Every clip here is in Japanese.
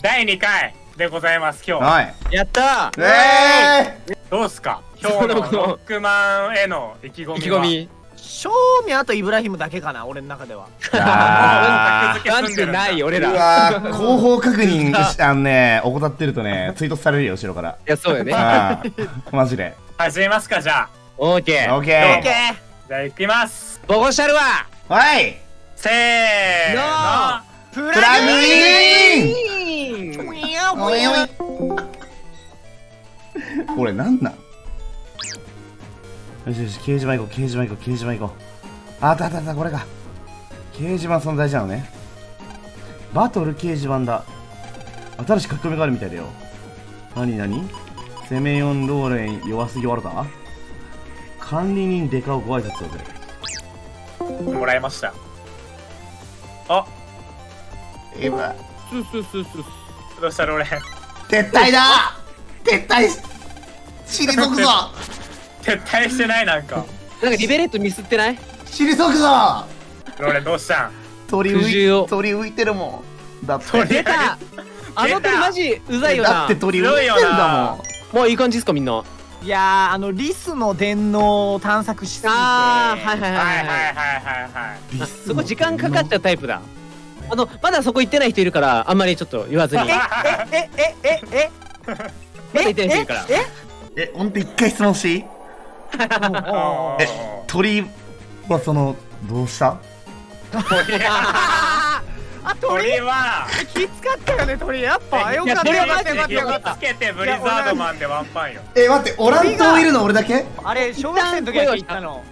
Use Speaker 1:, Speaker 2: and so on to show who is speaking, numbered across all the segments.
Speaker 1: 第2回でございます、今日。
Speaker 2: はい。
Speaker 3: やった
Speaker 1: どうすか今日のロックマンへの意気込みは。
Speaker 3: 意気込み。
Speaker 4: 正味あとイブラヒムだけかな、俺の中では。
Speaker 3: なんてない俺
Speaker 2: う
Speaker 3: ら。
Speaker 2: わー、後方確認怠ってるとね、追突されるよ、後ろから。
Speaker 3: いや、そうよね。
Speaker 2: あーマジで。
Speaker 1: 始めますか、じゃあ。
Speaker 3: オーケー。
Speaker 2: オッケ
Speaker 1: オッケ
Speaker 2: ー。
Speaker 1: じゃあ行きます。
Speaker 3: ボコシャルは
Speaker 2: はい
Speaker 1: せーの。
Speaker 4: プ
Speaker 2: プラグイン
Speaker 4: おいおい。
Speaker 2: これなんなん？よしよし、掲示板行こう、掲示板行こう、掲示板行こう。あったあったあった、これか。掲示板その大事なのね。バトル掲示板だ。新しい書き込みがあるみたいだよ。なになに？攻め4ローレン弱すぎわるか？管理人デカをご挨拶をぜ。
Speaker 1: もらいました。あ、
Speaker 2: 今、
Speaker 1: どうしたロレン。
Speaker 2: 撤退だ撤退退くぞ
Speaker 1: 撤退してないなんか。
Speaker 3: なんかリベレットミスってない？
Speaker 2: 退くぞ
Speaker 1: ロレンどうしたん？
Speaker 2: 鳥浮いてるもん。だって
Speaker 1: 鳥
Speaker 3: 出た。あの鳥マジうざいよな。
Speaker 2: だって鳥浮いてんだもん。
Speaker 3: もういい感じですかみんな。
Speaker 4: いやー、リスの電脳を探索しすぎて。
Speaker 3: あー、はいはい
Speaker 1: はいはい
Speaker 3: はいはい。
Speaker 1: はいはいはい。
Speaker 3: そこ時間かかっちゃうタイプだ。まだそこ行ってない人いるからあんまりちょっと言わずに。まだ行ってない人いるから。
Speaker 2: ほんと一回質問していい？鳥はどうした？
Speaker 1: 鳥は
Speaker 4: きつかったよね、鳥。やっぱよかったよかったよかったよかった。
Speaker 1: つけてブリザードマンでワンパンよ。
Speaker 2: 待って、オラン島いるの俺だけ？
Speaker 4: あれ小学生の時だけ言ったの。
Speaker 2: もう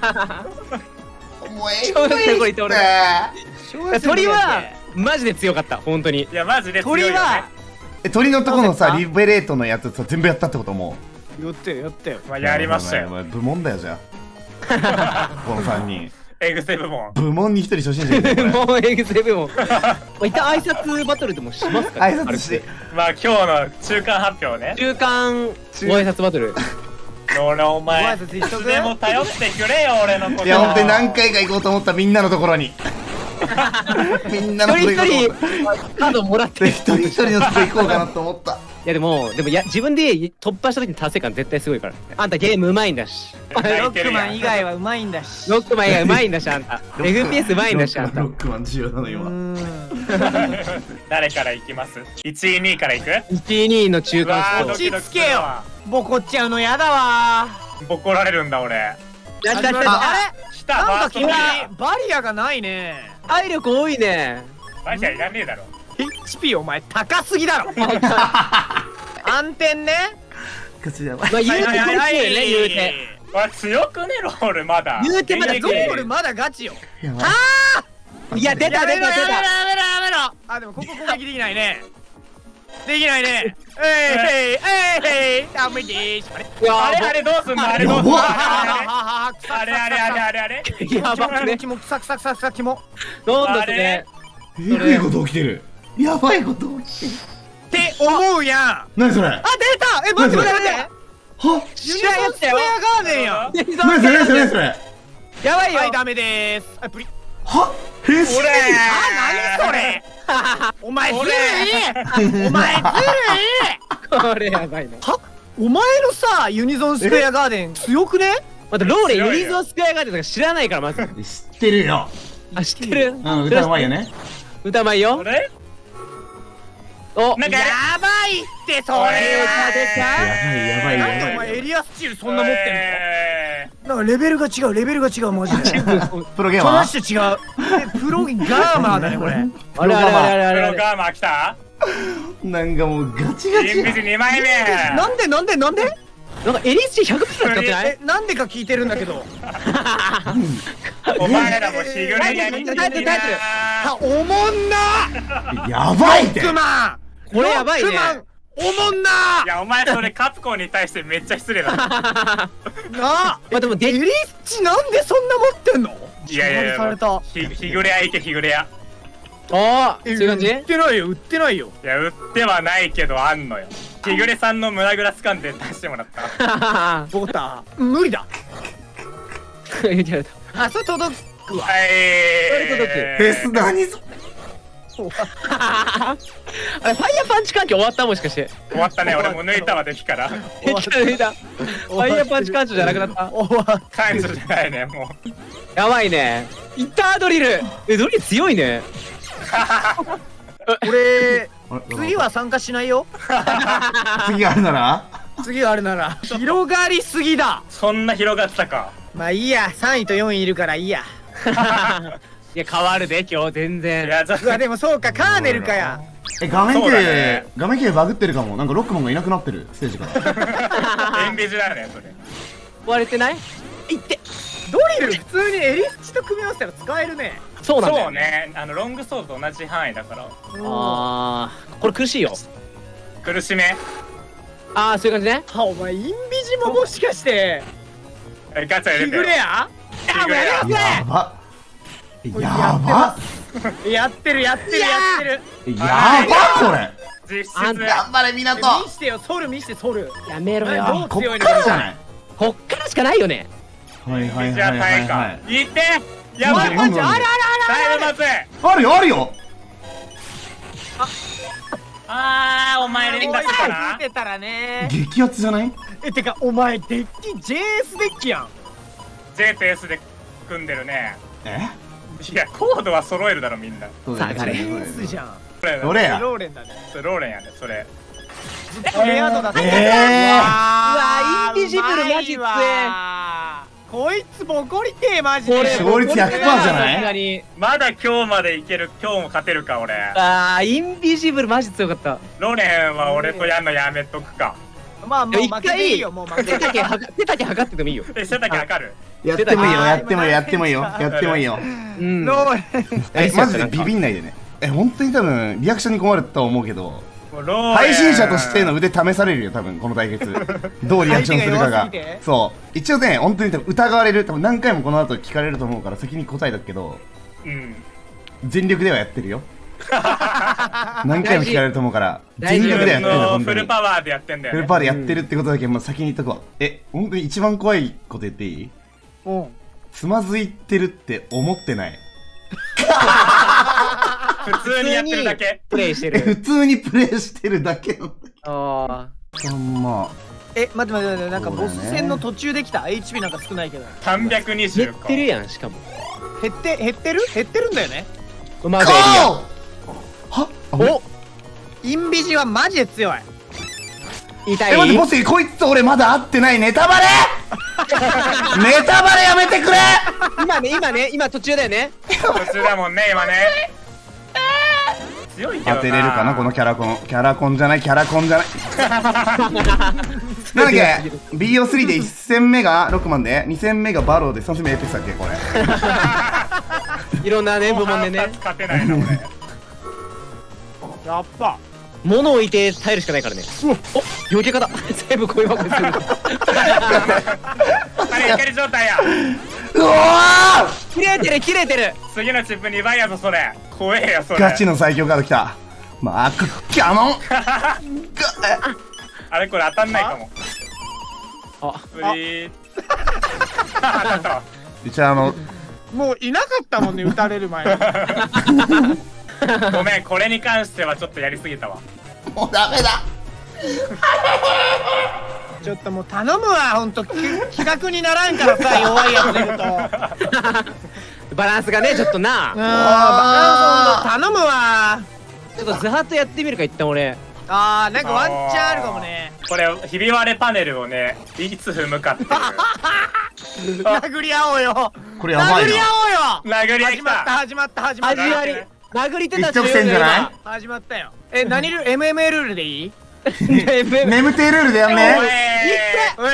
Speaker 3: 小学生の頃言って俺
Speaker 4: 小学生の時だけ
Speaker 3: 鳥はマジで強かった本当に。
Speaker 1: いやマジで強いよね。
Speaker 4: 鳥は
Speaker 2: 鳥のとこのさ、リベレートのやつさ、全部やったってこと？も
Speaker 4: やったよやったよ。
Speaker 1: まあやりましたよ。
Speaker 2: 部門だよ、じゃあこの3人
Speaker 1: エグセ部門。
Speaker 2: 部門に1人初心者いるよこれ。
Speaker 3: もうエグゼブも一旦挨拶バトルでもしますか？
Speaker 2: 挨拶して。
Speaker 1: まあ今日の中間発表ね。
Speaker 3: 中間ご挨拶バトル。
Speaker 1: 俺お前
Speaker 4: ご挨拶一つ
Speaker 1: でも頼ってくれよ俺のこと。
Speaker 2: いや、ほんとに何回か行こうと思ったみんなのところにみんなのところに行こうと思っ
Speaker 3: 一人カードもらって
Speaker 2: た。一人一人のとこ行こうかなと思った。
Speaker 3: いやでも自分で突破した時に達成感絶対すごいから。あんたゲームうまいんだし。
Speaker 4: ロックマン以外はうまいんだし。
Speaker 3: ロックマン以外うまいんだしあんた。FPS うまいんだしあんた。
Speaker 2: ロックマン重要なの今。
Speaker 1: 誰から行きます？ 1位2位から行く？
Speaker 3: 1位2位の中間
Speaker 4: 落
Speaker 3: ス
Speaker 4: ち着けよ。ボコっちゃうのやだわ。
Speaker 1: ボコられるんだ俺。
Speaker 3: やったやった。
Speaker 4: あ
Speaker 1: 来た。
Speaker 4: なんか君
Speaker 1: バ
Speaker 4: バリアがないね。
Speaker 3: 体力多いね。
Speaker 1: リアいらねえだろ。
Speaker 4: HP お前高すぎだろ。暗転ね。
Speaker 2: 口やばい。
Speaker 3: まあ言うてこっちよね言うて。
Speaker 1: わ強くねロールまだ。
Speaker 3: 言うてまだ
Speaker 4: ロールまだガチよ。
Speaker 2: やばい。
Speaker 3: いや出た出た出た。
Speaker 4: やめろあ、でもここ攻撃できないね。できないね。ダメでーす。
Speaker 1: あれどうすんの？あれどうすんの？あれ
Speaker 3: やばくね。
Speaker 4: キモくさくさくさくさキモ。
Speaker 3: どんどんね。
Speaker 2: えぐいこと起きてる。やばいこと起きてる。
Speaker 4: って思うやん。
Speaker 2: 何それ？
Speaker 4: あ、出た。待って待って待って。
Speaker 2: は？
Speaker 3: 知らんやつだよ。
Speaker 4: スクエアガーデンやん。
Speaker 2: 何それ何それ何それ？
Speaker 3: やばいよ。
Speaker 4: はい、ダメでーす。あ、プリ。
Speaker 2: は？変身？
Speaker 4: あ、何それ。お前ずるい。お前ずるい。
Speaker 3: これやばいな。
Speaker 4: は？お前のさ、ユニゾンスクエアガーデン強くね？
Speaker 3: またローレユニゾンスクエアガーデンとか知らないからまず。
Speaker 2: 知ってるよ。
Speaker 3: あ知ってる？
Speaker 2: 歌うまいよね。
Speaker 3: 歌うまいよ。
Speaker 1: あれ？
Speaker 3: お
Speaker 1: なんか
Speaker 4: やばいってそれ。
Speaker 2: やばいやばい
Speaker 4: なんでお
Speaker 2: やばい。
Speaker 4: 前エリアスチールそんな持ってんの？なんかレベルが違うレベルが違うマジで。
Speaker 2: プロゲーマー？
Speaker 4: マジで違う。プロガーマーだねこれ。
Speaker 3: あれあれあれあれあれ。
Speaker 1: プロガーマー来た？
Speaker 2: なんかもうガチガチ。
Speaker 1: インビジ2枚目。
Speaker 4: なんでなんでなんで？
Speaker 3: なんかエリスチ 100% 使ってない？
Speaker 4: なんでか聞いてるんだけど。
Speaker 1: お前らも日暮れやり
Speaker 3: タイトルタイトル。
Speaker 4: あ、おもんな。
Speaker 2: やばいって。
Speaker 4: クマン。
Speaker 3: これやばいね。
Speaker 4: クマンおもんな。
Speaker 1: いやお前それカプコンに対してめっちゃ失礼だ。
Speaker 4: なあ。
Speaker 3: まあでも
Speaker 4: エリスチなんでそんな持ってんの？
Speaker 1: いやいやいや
Speaker 4: された。
Speaker 1: 日暮れやいけ日暮れや。
Speaker 3: ああそういう感じ？
Speaker 4: 売ってないよ売ってないよ。
Speaker 1: いや売ってはないけどあんのよ。日暮れさんの胸ぐらつかんで出してもらった。
Speaker 4: ボーター無理だ。
Speaker 3: 言っちゃうと。
Speaker 4: あ、それ届くわ。
Speaker 1: はい。
Speaker 3: それ届く
Speaker 2: フェス何それ？
Speaker 3: あれファイヤーパンチ環境終わった？もしかして
Speaker 1: 終わったね。俺も抜いたわ、敵から。
Speaker 3: 抜いた。ファイヤーパンチ環境じゃなくなった。
Speaker 1: 感情じゃないね、もう。
Speaker 3: やばいね。いったドリル。ドリル強いね。
Speaker 4: 俺次は参加しないよ。
Speaker 2: 次あるなら
Speaker 4: 次はあるなら。広がりすぎだ。
Speaker 1: そんな広がってたか。
Speaker 4: まあいいや、3位と4位いるからいいや。
Speaker 3: いや変わるで今日全
Speaker 1: い
Speaker 3: 然。
Speaker 1: や、
Speaker 4: うわでもそうか、カーネルかや。
Speaker 2: 画面
Speaker 1: そうだ
Speaker 2: 系
Speaker 1: ね
Speaker 2: 画面系バグってるかも。なんかロックマンがいなくなってるステージから
Speaker 1: エンビジだよね、それ。
Speaker 3: 割れてない？いって
Speaker 4: ドリル普通にエリスチと組み合わせたら使えるね。
Speaker 3: そうなんだよ
Speaker 1: そうね。ロングソードと同じ範囲だから。
Speaker 3: あーこれ苦しいよ。
Speaker 1: 苦しめ。
Speaker 3: ああそういう感じね。
Speaker 4: お前インビジももしかして
Speaker 1: ガチャ入れてよ。
Speaker 4: キグレア？
Speaker 1: キグレア。
Speaker 2: やばやば
Speaker 4: やってるやってるやってる。
Speaker 2: やばこれ
Speaker 1: 実質。
Speaker 3: あんた
Speaker 2: 頑張れ
Speaker 4: 見
Speaker 2: 港
Speaker 4: してよ、ソル見してソル。
Speaker 3: やめろよ。
Speaker 2: こっ
Speaker 4: どう強いの
Speaker 2: からじゃない
Speaker 3: こっからしかないよね。
Speaker 2: はいはい
Speaker 1: じゃあ
Speaker 2: はいはい
Speaker 1: 耐えか。
Speaker 2: はい
Speaker 1: いってやばい。
Speaker 2: なんでなんで
Speaker 1: 耐えません。
Speaker 2: あるよあるよ
Speaker 1: お前連打したな
Speaker 4: 見。てたらね。
Speaker 2: 激アツじゃない
Speaker 4: てかお前デッキ JS デッキやん。
Speaker 1: JPS で組んでるね。
Speaker 2: え
Speaker 1: いや、コードは揃えるだろ、みんな。
Speaker 2: そうだね
Speaker 3: 下がれ
Speaker 4: JS じゃん。
Speaker 2: どれや
Speaker 4: ローレンだね。
Speaker 1: それローレンやね、それ。
Speaker 4: ずっとレア度だった。
Speaker 2: う
Speaker 3: うわインビジブルマジ強え。
Speaker 4: こいつボコりてえマジで。
Speaker 3: これ
Speaker 2: 勝率100%じゃない
Speaker 3: さすがに。
Speaker 1: まだ今日までいける。今日も勝てるか、俺。
Speaker 3: あーインビジブルマジ強かった。
Speaker 1: ローレンは俺とやんのやめとくか。
Speaker 4: まあもう
Speaker 3: 一
Speaker 4: 負けていいよ、もう負けていい。
Speaker 3: 手だけ測っててもいいよ。
Speaker 1: 背丈測る。
Speaker 2: やってもいいよやってもいいよやってもいいよやってもいいよ
Speaker 3: うん
Speaker 4: ローレン。
Speaker 2: マジでビビんないでね本当に多分リアクションに困ると思うけど
Speaker 1: もうローレン
Speaker 2: 配信者としての腕試されるよ多分この対決どうリアクションするか
Speaker 4: 相
Speaker 2: が
Speaker 4: 手が弱すぎて
Speaker 2: そう一応ね本当に多分疑われる多分何回もこの後聞かれると思うから先に答えだけど
Speaker 1: うん。
Speaker 2: 全力ではやってるよ何回も聞かれると思うから
Speaker 3: 大事
Speaker 2: 全力でやってる
Speaker 1: のフ
Speaker 2: 本当に
Speaker 1: ルパワーでやってんだよね。
Speaker 2: フルパワーでやってるってことだけもう先に言っとくわ本当に一番怖いこと言っていい
Speaker 4: うん。
Speaker 2: つまずいてるって思ってない
Speaker 1: 普通にやってるだけ。
Speaker 3: プレイして
Speaker 2: 普
Speaker 3: る。
Speaker 2: 通にプレイしてるだけの
Speaker 3: あ
Speaker 2: ま
Speaker 4: 待って待って待って、なんかボ
Speaker 2: そうだね
Speaker 4: ス戦の途中できた HP なんか少ないけど。
Speaker 3: あ減
Speaker 1: 320か。
Speaker 3: ってるやんしかも。
Speaker 4: 減ってるんだよね。
Speaker 3: うまくエリア。
Speaker 2: は
Speaker 4: おインビジはマジで強い。
Speaker 3: 痛い。
Speaker 2: 待ってボスこいつと俺まだ会ってないネタバレネタバレやめてくれ
Speaker 3: 今途中だよね。
Speaker 1: 途中だもんね、今ね。強いけどな。
Speaker 2: 当てれるかなこのキャラコンじゃないなんだっけ BO3 で1戦目が6万で2戦目がバローで3戦目エーペスだっけこれ
Speaker 3: いろんなね部門でね。
Speaker 1: 勝てないな、俺。
Speaker 4: やっぱ。
Speaker 3: 物を置いて耐えるしかないからね。お余計だ。全部こういうわけでする。
Speaker 1: あれ、怒り状態や。
Speaker 2: うわ
Speaker 3: 切れてる。
Speaker 1: 次のチップ2倍やぞ、それ。怖えよ、それ。
Speaker 2: ガチの最強カードきたマークキャノン
Speaker 1: あれ、これ当たんないかも。
Speaker 3: あ
Speaker 1: ブリー。当たったわ。
Speaker 2: 一応
Speaker 4: もういなかったもんね、撃たれる前に。
Speaker 1: ごめん、これに関してはちょっとやりすぎたわ。
Speaker 2: もうダメだ
Speaker 4: ちょっともう頼むわ、ほんと企画にならんからさ、弱いやつ出ると。
Speaker 3: バランスがねちょっとな。
Speaker 4: バランス頼むわ。
Speaker 3: ちょっとズハッとやってみるか一旦俺。
Speaker 4: なんかワンチャンあるかもね。
Speaker 1: これ、ひび割れパネルをね、いつ踏むかっていう。
Speaker 4: 殴り合おうよ。
Speaker 2: これやばい
Speaker 4: 殴り合
Speaker 2: な
Speaker 4: おうよ。
Speaker 1: 殴り合いきた。
Speaker 4: 始まった。
Speaker 3: 始まり。殴り手たち
Speaker 2: 一直線じゃない
Speaker 4: 始まったよ。何ルール MMA ルールでいい？
Speaker 2: 眠てルールでやん
Speaker 1: おい
Speaker 2: ね
Speaker 4: おい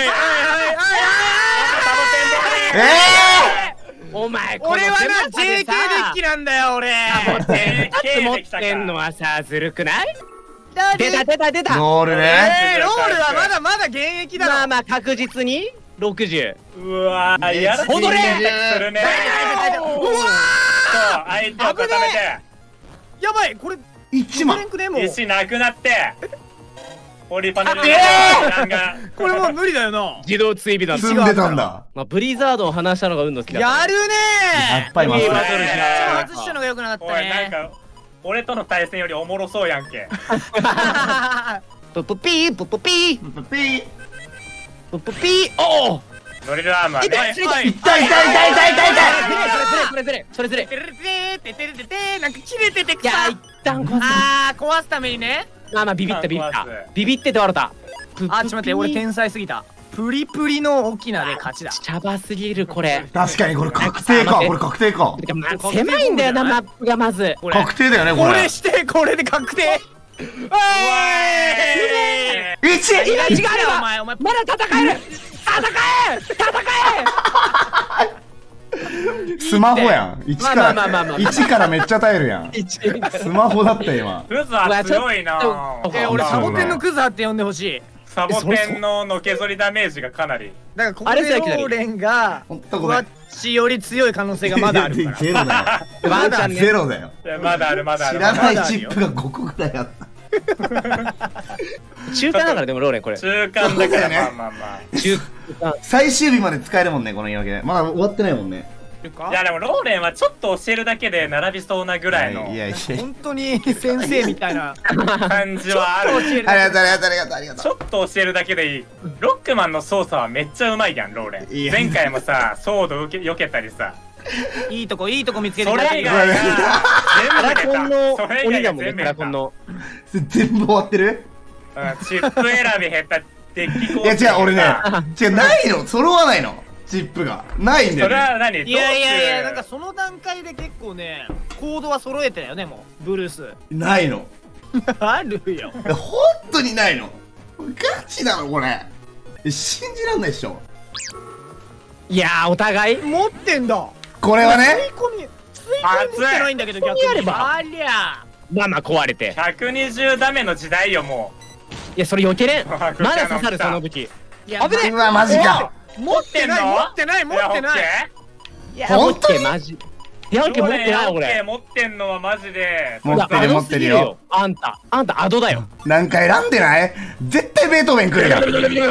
Speaker 3: お前
Speaker 4: 俺はな JK デッキなんだよ俺。
Speaker 3: 持ってんのはさずるくない？出た
Speaker 2: ロールね
Speaker 1: ロ
Speaker 4: ロールはまだ現役だろ。
Speaker 3: まあ確実に60。
Speaker 1: うわー、やらしい
Speaker 3: 踊れ
Speaker 1: 選択するね。
Speaker 4: うわ
Speaker 1: そう、相手を固めて。
Speaker 4: やばいこれ
Speaker 2: 1万
Speaker 1: 石なくなってホーリーパネルの時間が
Speaker 4: これもう無理だよな。
Speaker 3: 自動追尾だ。
Speaker 2: 積んでたんだ
Speaker 3: まあブリザードを話したのが運の好きだ。
Speaker 4: やるね
Speaker 2: やっぱりま
Speaker 3: いいバ
Speaker 2: ず
Speaker 3: トルし
Speaker 4: ー。
Speaker 3: な。
Speaker 4: 外したのが良くなかっ
Speaker 1: おい、なん
Speaker 4: たね。
Speaker 1: か俺との対戦よりおもろそうやんけ。
Speaker 3: ププピーププピー
Speaker 2: ピー。
Speaker 3: ププピー。おお。
Speaker 1: ドリルアーマーね。
Speaker 4: はい
Speaker 2: 痛い痛い痛い痛い痛い
Speaker 3: それずれそれずれ。
Speaker 4: てれてててれててなんか切れてて
Speaker 3: いや一旦壊す。
Speaker 4: 壊すためにね。
Speaker 3: まあまあビビったビビった
Speaker 1: 壊す。
Speaker 3: ビビってて笑った。
Speaker 4: ちょっと待って俺天才すぎた。プリプリの沖縄で勝ちだ。
Speaker 3: シャバすぎるこれ。
Speaker 2: 確かにこれ確定か。これ確定か。
Speaker 3: てかまあ狭いんだよなマップがまず。
Speaker 4: これ
Speaker 2: 確定だよねこれ
Speaker 4: これ。してこれで確定。
Speaker 2: 1。
Speaker 3: 命があれば
Speaker 4: お前
Speaker 3: まだ戦える。
Speaker 2: スマホやん。1か
Speaker 3: まあまあまあまあ
Speaker 2: ら1からめっちゃ耐えるやん。スマホだった今。
Speaker 1: クズは強いな。
Speaker 4: 俺サボテンのクザって呼んでほしい。
Speaker 1: サボテンののけぞりダメージがかなり。
Speaker 4: だからここでローレンが
Speaker 2: ほんとごめん
Speaker 4: ふわっちより強い可能性がまだあるから。
Speaker 2: ゼロだよ。
Speaker 3: ワンちゃんね。
Speaker 2: ゼロだよ。
Speaker 1: いやまだあるまだある。
Speaker 2: 知らないチップが5個ぐらいあった。
Speaker 3: 中間だからでもローレンこれ。
Speaker 1: 中間だから
Speaker 2: そうだよね
Speaker 1: まあまあまあ。
Speaker 3: 中間。
Speaker 2: 最終日まで使えるもんねこの言い訳で。まだ終わってないもんね。
Speaker 1: いやでもローレンはちょっと教えるだけで並びそうなぐらいの
Speaker 2: いやいや。
Speaker 4: 本当に先生みたいな。
Speaker 1: 感じはある。
Speaker 2: ありがとうありがとうありがとうありがと
Speaker 1: ちょっと教えるだけでいい。ロックマンの操作はめっちゃうまいやんローレン。
Speaker 2: いや
Speaker 1: 前回もさソード避けたりさ。
Speaker 4: いいとこ見つけて
Speaker 1: そ
Speaker 4: きた。
Speaker 1: れ以外が
Speaker 3: カラコンの
Speaker 1: それ以外が
Speaker 3: 鬼だもんね
Speaker 1: 全部下手。
Speaker 3: カラコンの。
Speaker 2: 全部終わってる？
Speaker 1: チップ選び下手。デッキ構
Speaker 2: いや違う俺ね
Speaker 1: さ
Speaker 2: 違うないの揃わないのチップがないんだ
Speaker 1: それ
Speaker 2: よね。
Speaker 1: は何？
Speaker 4: いやいやいや、なんか
Speaker 1: ど
Speaker 4: その段階で結構ね、コードは揃えてたよね、もう、ブルース。
Speaker 2: ないの。
Speaker 4: あるよ。
Speaker 2: 本当にないの。ガチなのこれ。信じらんないっしょ。
Speaker 3: いやーお互い。
Speaker 4: 持ってんだ。
Speaker 2: これはね。
Speaker 4: 吸い込み持ってないんだけど、逆に。
Speaker 3: あれば
Speaker 4: ありゃ。
Speaker 3: まあまあ壊れて。
Speaker 1: 120ダメの時代よも
Speaker 3: いやそれ避けれん。ま
Speaker 1: わ
Speaker 3: だ刺さるその武器。
Speaker 4: いや、
Speaker 3: 危ねえ
Speaker 2: うわマジか。
Speaker 4: 持ってない、
Speaker 1: 持
Speaker 4: 持ってない、持ってない。
Speaker 3: いや
Speaker 2: 本当に
Speaker 3: オッケーマジ。いやオッケー持ってない俺。
Speaker 1: 持ってんのはマジで
Speaker 2: 持ってる持ってるよ。
Speaker 3: あんたアドだよ。
Speaker 2: なんか選んでない？絶対ベートーベン来るやん。えぐい。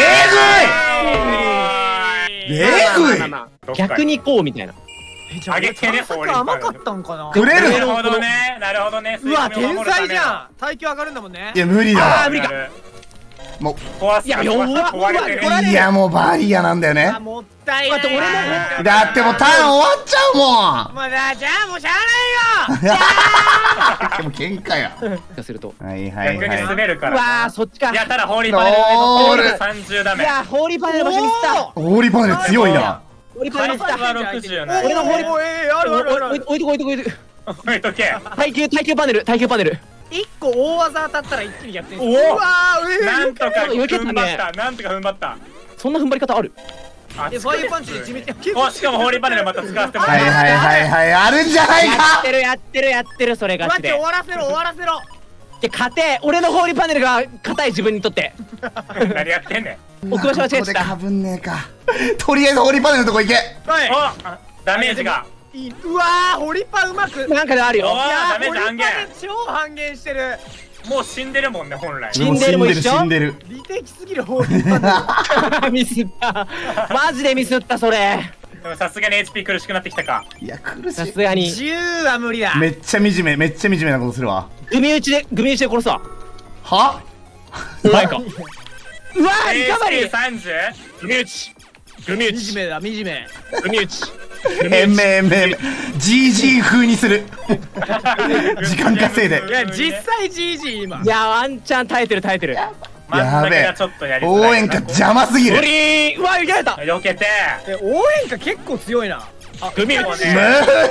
Speaker 2: えぐい。
Speaker 3: まあまあまあ逆にこうみたいな。
Speaker 1: あげてね
Speaker 4: 探索甘かったんかな。
Speaker 2: くれる
Speaker 1: なるほどねなるほどね。
Speaker 4: うわ、天才じ
Speaker 1: ん。
Speaker 4: ゃん。耐久上がるんだもんね
Speaker 2: い。や無理だ
Speaker 3: 無理か。
Speaker 2: も
Speaker 1: 壊す
Speaker 3: いや弱っ
Speaker 1: 壊れてる。
Speaker 2: う。いやもうバリアなんだよね
Speaker 4: あ、。もったいない。
Speaker 3: 待って俺も
Speaker 2: だってもうターン終わっちゃうもん。
Speaker 4: まだ、じゃあもうしゃあないよ。
Speaker 2: でも喧嘩や。
Speaker 3: すると。
Speaker 2: はいはい
Speaker 1: 逆に
Speaker 2: は
Speaker 1: 滑るか
Speaker 3: うわ
Speaker 1: ら
Speaker 3: ーそっちか。
Speaker 1: いやただホーリーパネル
Speaker 2: ロール
Speaker 1: 30ダメ
Speaker 3: いやホーリーパネルの場所に行った。
Speaker 2: い。ホーリーパネル強いな。
Speaker 3: ホーリーパネルに行った。
Speaker 1: 回数は60な
Speaker 3: 俺のホーリー
Speaker 4: あるあるあるある。
Speaker 3: 置いとこ置いとこ置いとこ。
Speaker 1: 置いとけ
Speaker 3: 耐久パネル耐久パネル。
Speaker 4: 一個大技当たったら一気に逆転する。
Speaker 1: おお
Speaker 4: うわー、
Speaker 1: なんとか
Speaker 3: よけたね
Speaker 1: 踏ん張ったなんとか踏ん張った
Speaker 3: そんな踏ん張り方ある？
Speaker 1: あ
Speaker 4: ファイヤーパンチで地道に。
Speaker 1: おしかもホーリーパネルまた使わせてもら
Speaker 2: はいはいはいはいあるんじゃない
Speaker 3: や
Speaker 2: か
Speaker 3: ってるやってるやってるそれガチで。
Speaker 4: 待って、終わらせろ終わらせろ。
Speaker 3: で勝て俺のホーリーパネルが硬い自分にとって。
Speaker 1: 何やってんねん
Speaker 3: 置く場所間違えてた。
Speaker 2: ここでかぶんねえか。とりあえずホーリーパネルのとこ行け。
Speaker 4: はい。
Speaker 1: おダメージが
Speaker 4: うわー、ホリパうまく。
Speaker 3: なんかであるよ。
Speaker 1: おーダメージ半減。
Speaker 4: ホリパで超半減してる。
Speaker 1: もう死んでるもんね本来
Speaker 3: 死んでるも一緒
Speaker 2: 死んでる。
Speaker 4: 美的すぎるホリパ
Speaker 3: ミスったマジでミスったそれ。
Speaker 1: でもさすがに HP 苦しくなってきたか
Speaker 2: いや苦しい。
Speaker 3: さすがに
Speaker 4: 10は無理だ。
Speaker 2: めっちゃ惨めめっちゃ惨めなことするわ。
Speaker 3: グミ打ちで殺すわ。
Speaker 2: は？
Speaker 3: なんかうわーリカバリー。
Speaker 1: 30
Speaker 3: グミ打ちグミ打ち
Speaker 4: 惨めだ、惨め。
Speaker 3: グミ打ち。
Speaker 2: えんめえんめえんめ GG 風にする。時間稼いで
Speaker 4: いや、実際 GG 今。
Speaker 3: いやワンチャン耐えてる耐えてる。
Speaker 1: 真ん中がちょっとやりづ
Speaker 2: 応
Speaker 1: らい
Speaker 2: 援歌邪魔すぎる。
Speaker 3: ホリーうわいけた。
Speaker 1: 避けて
Speaker 4: 応援歌結構強いな。
Speaker 3: グミ打ち。
Speaker 1: もうね
Speaker 2: 無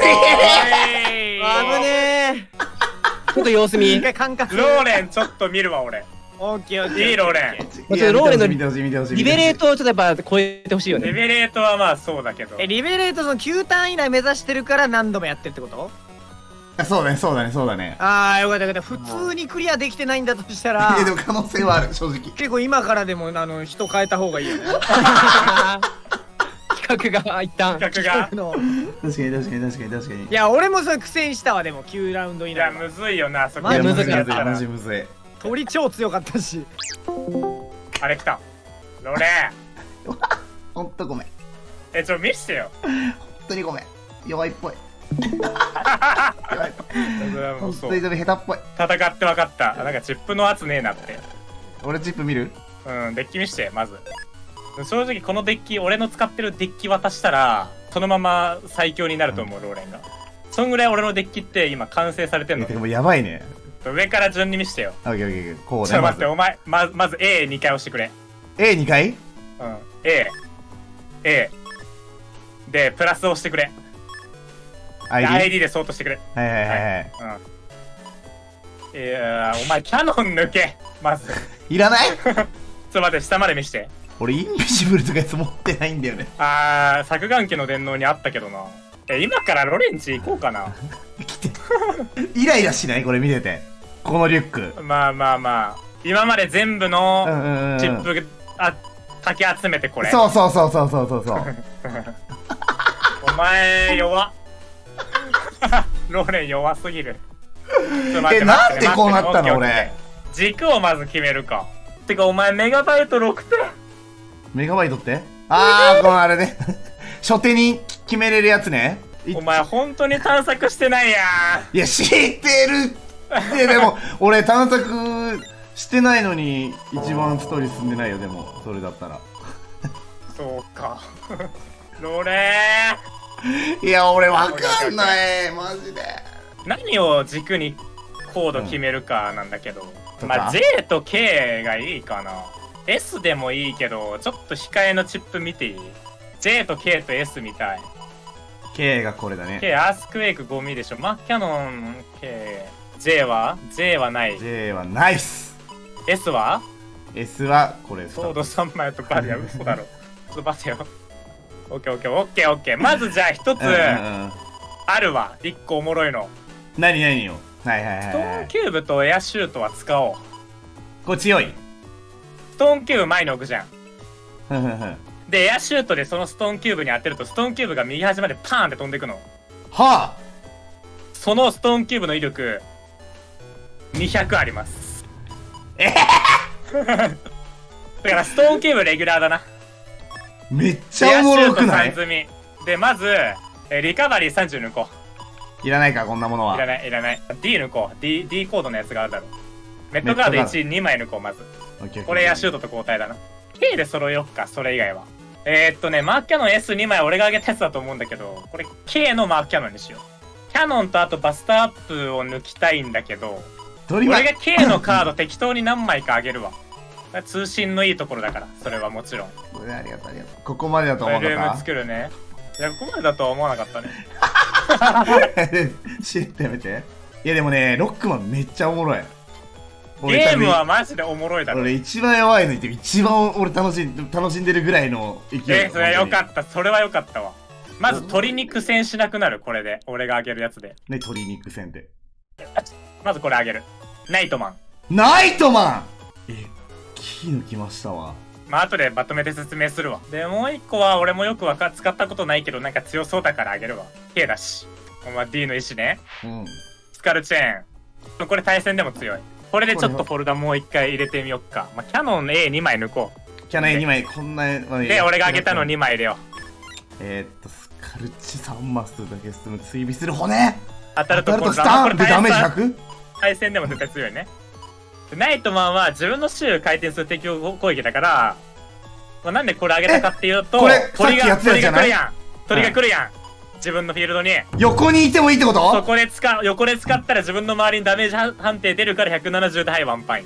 Speaker 3: 危ねえ。ちょっと様子見。
Speaker 4: 一回感覚。
Speaker 1: ローレンちょっと見るわ俺
Speaker 4: オッケーオッケー。
Speaker 1: いいローレン
Speaker 2: 理。
Speaker 3: ちょっとローレンの
Speaker 2: 見てほしい見てほしい。
Speaker 3: リベレートをちょっとやっぱ超えてほしいよ
Speaker 1: レ
Speaker 3: ね。
Speaker 1: ベレートはまあそうだけど
Speaker 4: リベレートその9ターン以内目指してるから何度もやってるってこと？
Speaker 2: そうだねそうだねそうだね。
Speaker 4: ああ、よかったよかった。普通にクリアできてないんだとしたら
Speaker 2: いやでも可能性はある正直。
Speaker 4: 結構今からでも人変えた方がいいよね。
Speaker 3: 企画が一旦。
Speaker 1: 企画が
Speaker 2: 確かに確かに確かに確かに。
Speaker 4: いや、俺もそれ苦戦したわ。でも9ラウンド以
Speaker 1: いや
Speaker 4: 内は
Speaker 1: むずいよなそこ
Speaker 4: まあ
Speaker 2: いや
Speaker 3: むずい
Speaker 2: むずいむずい
Speaker 1: から
Speaker 2: マジむずい。
Speaker 4: 鳥超強かったし。
Speaker 1: あれ来たローレン
Speaker 2: ほんとごめん。
Speaker 1: 見してよ
Speaker 2: 本当にごめん。弱いっぽい。
Speaker 1: それはも
Speaker 2: 本
Speaker 1: うそう
Speaker 2: 当にでも下手っぽい。
Speaker 1: 戦って分かった。なんかチップの圧ねえなって。
Speaker 2: 俺チップ見る？
Speaker 1: うん、デッキ見して、まず。正直このデッキ、俺の使ってるデッキ渡したら、そのまま最強になると思う、ローレンが。そんぐらい俺のデッキって今完成されてんの。
Speaker 2: てかもうやばいね。
Speaker 1: 上から順に見してよ。
Speaker 2: オッケーオッケー。こうね。
Speaker 1: ちょっと待って、お前、まず A2 回押してくれ。
Speaker 2: A2 回？
Speaker 1: うん。A。で、プラス押してくれ。ID でそうとしてくれ。
Speaker 2: はいはいはいはい。
Speaker 1: お前キャノン抜け。まず。
Speaker 2: いらない？
Speaker 1: ちょっと待って、下まで見して。
Speaker 2: 俺インビジブルとかやつ持ってないんだよね。
Speaker 1: 削岩家の電脳にあったけどな。今からロレンチ行こうかな。
Speaker 2: 来て。イライラしない？これ見てて。このリュック。
Speaker 1: まあ。今まで全部のチップかき集めてこれ。
Speaker 2: そう。
Speaker 1: お前弱っ。ローレン弱すぎる。
Speaker 2: なんでこうなったの俺。
Speaker 1: 軸をまず決めるか。てかお前メガバイト6点。
Speaker 2: メガバイトって？このあれね。初手に決めれるやつね。
Speaker 1: お前本当に探索してないやん。
Speaker 2: いや知ってる。でも俺探索してないのに一番ストーリー進んでないよ。でもそれだったら。
Speaker 1: そうか。ロレ
Speaker 2: ー。いや俺わかんないマジで。
Speaker 1: 何を軸にコード決めるかなんだけど、まあ J と K がいいかな。S でもいいけどちょっと控えのチップ見ていい？ J と K と S みたい。
Speaker 2: K がこれだね。
Speaker 1: K アースクエイクゴミでしょ。マッキャノン K。 J はない。
Speaker 2: J はナイス。
Speaker 1: S は
Speaker 2: S はこれ。
Speaker 1: ソード3枚とバリア嘘だろ。ちょっと待ってよ。オッケー。まずじゃあ一つあるわ。一個おもろいの。
Speaker 2: 何よ。はい
Speaker 1: ストーンキューブとエアシュートは使おう。
Speaker 2: これ強い。
Speaker 1: ストーンキューブ前に置くじゃん。でエアシュートでそのストーンキューブに当てるとストーンキューブが右端までパーンって飛んでいくの。
Speaker 2: はあ。
Speaker 1: そのストーンキューブの威力200あります。だからストーンキューブレギュラーだな。
Speaker 2: めっちゃおもろくない？
Speaker 1: エアシュート3積みで、まずリカバリー30抜こ
Speaker 2: う。いらないかこんなものは。
Speaker 1: いらない。 D 抜こう。 D コードのやつがあるだろう。メットカード1、2枚抜こう。まずこれエアシュートと交代だな。 K で揃えよっか。それ以外はマークキャノン S2 枚俺が上げたやつだと思うんだけど、これ K のマークキャノンにしよう。キャノンとあとバスターアップを抜きたいんだけど、俺が K のカード適当に何枚か上げるわ。通信のいいところだから、それはもちろん。
Speaker 2: ありがとう。ここまでだと思うのか。
Speaker 1: ルーム作るね。いや、ここまでだとは思わなかったね。
Speaker 2: 知ってやめて。いやでもね、ロックマンめっちゃおもろい。
Speaker 1: ゲームはマジでおもろいだろ。
Speaker 2: 俺一番弱いの言って一番俺楽しんでるぐらいの勢い。
Speaker 1: それよかった。それはよかったわ。まず鶏肉戦しなくなる。これで俺があげるやつで。
Speaker 2: ね、鶏肉戦って。
Speaker 1: まずこれあげる。ナイトマン。
Speaker 2: キー抜きましたわ。
Speaker 1: まあ後でまとめて説明するわ。でもう一個は俺もよく使ったことないけどなんか強そうだからあげるわ。K だし。D の石ね。スカルチェーン。これ対戦でも強い。これでちょっとフォルダもう一回入れてみよっか。まあ、キャノン A2 枚抜こう。
Speaker 2: キャノン A2 枚こんな。
Speaker 1: で俺があげたの2枚入れよ
Speaker 2: う。スカルチ3マスだけ進む追尾する骨。
Speaker 1: 当たると
Speaker 2: スタンでダメージ 100？
Speaker 1: 対戦でも絶対強いね。ナイトマンは自分の周回転する敵攻撃だから、まあ、なんでこれあげたかっていうと、鳥が来るやん。鳥が来るやん。自分のフィールドに。
Speaker 2: 横にいてもいいってこと？
Speaker 1: 横で使ったら自分の周りにダメージ判定出るから170ではいワンパイン。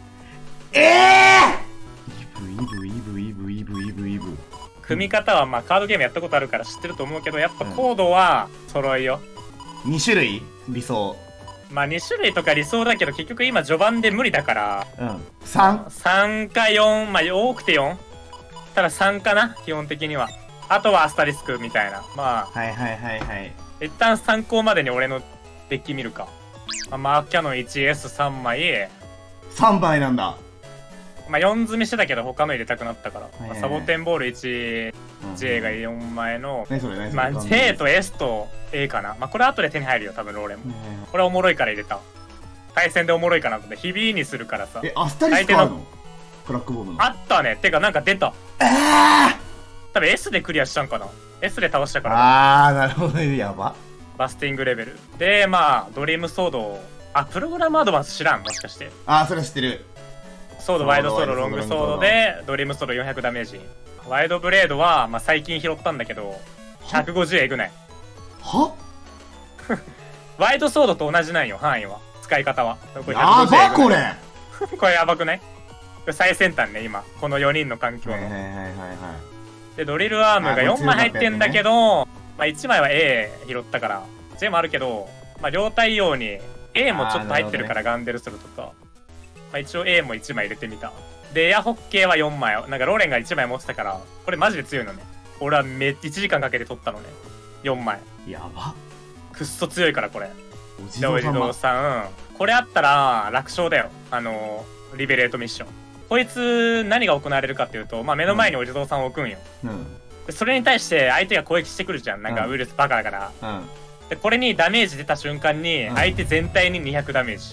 Speaker 2: イブ。
Speaker 1: 組み方はまあカードゲームやったことあるから知ってると思うけど、やっぱコードは揃いよ。
Speaker 2: 2種類理想。
Speaker 1: まあ2種類とか理想だけど結局今序盤で無理だから、3か4、まあ多くて 4？ ただ3かな基本的には。あとはアスタリスクみたいな。まあ一旦参考までに俺のデッキ見るか。マークキャノン 1S3 枚。
Speaker 2: 3枚なんだ。
Speaker 1: まあ4積みしてたけど他の入れたくなったから、サボテンボール 1J が4枚の、まあ J と S と A かな。まあこれ後で手に入るよ多分ローレンも。これおもろいから入れた。対戦でおもろいかなと思って日々にするからさ。
Speaker 2: アスタリスクあるの？ブラックボールの。
Speaker 1: あったね。てかなんか出た。多分 S でクリアしたんかな。S で倒したから。
Speaker 2: なるほどね。やば。
Speaker 1: バスティングレベル。で、まあ、ドリームソード、プログラムアドバンス知らんもしかして。
Speaker 2: それ知ってる。
Speaker 1: ソード、ワイドソード、ロングソードで、ドリームソード400ダメージ。ワイドブレードは、まあ、最近拾ったんだけど、150えぐない。
Speaker 2: は
Speaker 1: ワイドソードと同じなんよ、範囲は。使い方は。
Speaker 2: これやばこれ
Speaker 1: これやばくない？最先端ね、今。この4人の環境の。で、ドリルアームが4枚入ってんだけど、まあ1枚は A 拾ったから、J もあるけど、まあ両対応に A もちょっと入ってるからガンデルするとか、まあ一応 A も1枚入れてみた。で、エアホッケーは4枚。なんかローレンが1枚持ってたから、これマジで強いのね。俺は1時間かけて取ったのね。4枚。
Speaker 2: やば。
Speaker 1: くっそ強いからこれ。
Speaker 2: お地蔵
Speaker 1: さん。これあったら楽勝だよ。リベレートミッション。こいつ何が行われるかっていうと、まあ目の前にお地蔵さんを置くんよ。でそれに対して相手が攻撃してくるじゃん。なんかウイルスバカだから。で、これにダメージ出た瞬間に、相手全体に200ダメージ。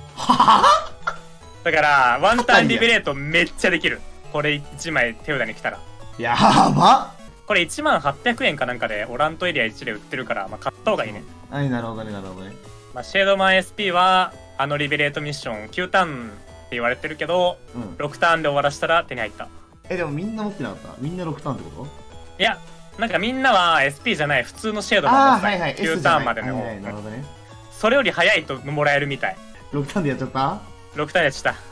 Speaker 1: だから、ワンターンリベレートめっちゃできる。これ1枚手札に来たら。
Speaker 2: やばっ。
Speaker 1: これ10800円かなんかでオラントエリア1で売ってるから、まあ買った方がいいね。
Speaker 2: はい、なるほどね、なるほどね。
Speaker 1: まあシェードマン SP は、リベレートミッション9ターンって言われてるけど、6ターンで終わらせたら手に入った。
Speaker 2: でもみんな持ってなかった？みんな6ターンってこと？
Speaker 1: いや、なんかみんなは SP じゃない普通のシェードマン持ってた。9ターンまでの。
Speaker 2: なるほどね。
Speaker 1: それより早いともらえるみたい。
Speaker 2: 6ターンでやっちゃった？
Speaker 1: 6ターンやっちゃった。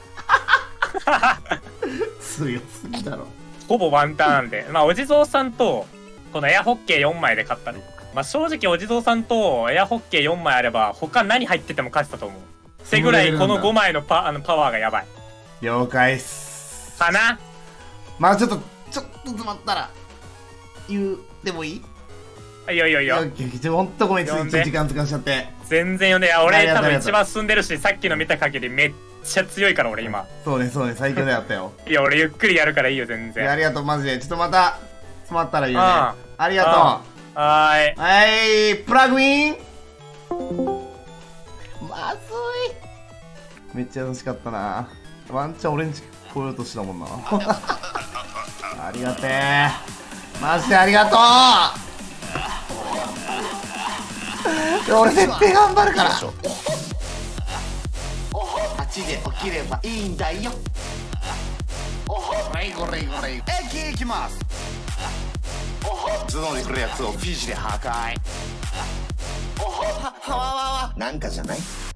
Speaker 2: 強すぎだろ。
Speaker 1: ほぼワンターンで。まあお地蔵さんと、このエアホッケー4枚で勝ったね。まあ正直お地蔵さんとエアホッケー4枚あれば他何入ってても勝ってたと思う。ってぐらいこの5枚のパワーがやばい。
Speaker 2: 了解っす。
Speaker 1: かな。
Speaker 2: まあちょっと詰まったら言うでもいい？
Speaker 1: いいよいいよいいよ。
Speaker 2: ほんとごめん、ちょっと時間使わしちゃって。
Speaker 1: 全然よね。俺多分一番進んでるし、さっきの見た限りめっちゃ強いから俺今。
Speaker 2: そうね、最強でやったよ。
Speaker 1: いや、俺ゆっくりやるからいいよ、全然。
Speaker 2: ありがとう、マジで。ちょっとまた詰まったら言うね。ありがとう。
Speaker 1: は
Speaker 2: ーい。プラグイン。まずい。めっちゃ優しかったな。ワンチャンオレンジ来ようとしたもんな。ありがてえ。マジでありがとう。俺絶対頑張るから。8で起きればいいんだよ。はいこれ駅行きます。頭脳で来るやつをフィジで破壊。はわわわなんかじゃない。